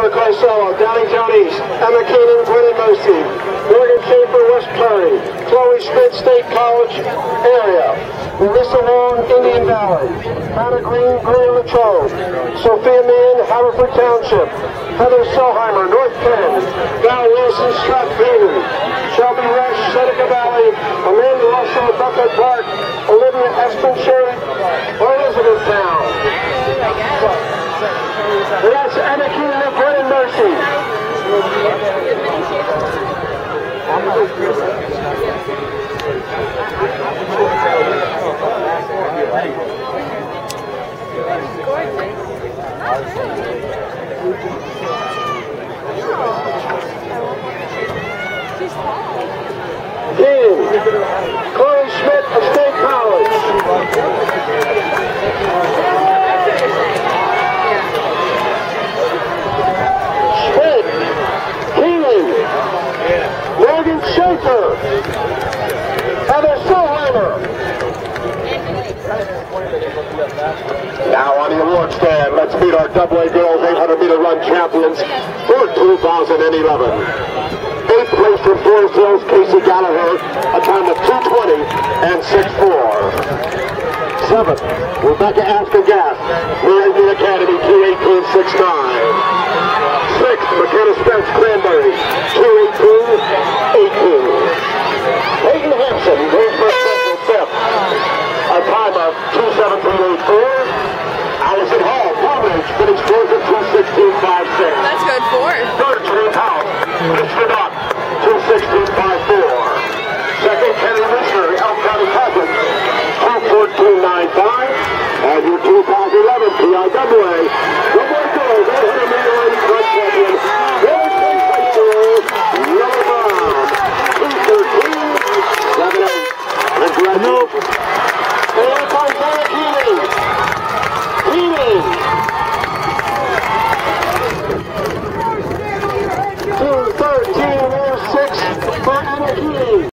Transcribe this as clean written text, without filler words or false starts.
Laura Carcella, Downingtown East. Emma Keenan, Gwen Mosi. Morgan Schaefer, West Prairie. Chloe Schmidt, State College area. Melissa Long, Indian Valley. Hannah Green, Greer Latrobe. Sophia Meehan, Haverford Township. Heather Selheimer, North Penn. Val Wilson, Strathfield. Shelby Resch, Seneca Valley. Amanda Russell, Buckhead Park. Olivia Espenshire, Elizabethtown. That's Anna Keenan of Gwen and Mercy. Keenan, Chloe Schmidt of State College. Schmidt, Keenan, Morgan Schaefer, Heather Solheimer. Now on the award stand, let's meet our AA girls 800-meter run champions for 2011. 8th place from Forest Hills, Casey Gallagher, a time of 2:20 and 6:4. 7th, Rebecca Askin-Gass, Moravian Academy, 2:18.69. 6th, McKenna Spence Cranberry, 2:18.18. Peyton Hampson, Greensburg Central, 5th, a time of 2:17.84. Allison Hall, Palm Ridge, finished 4th.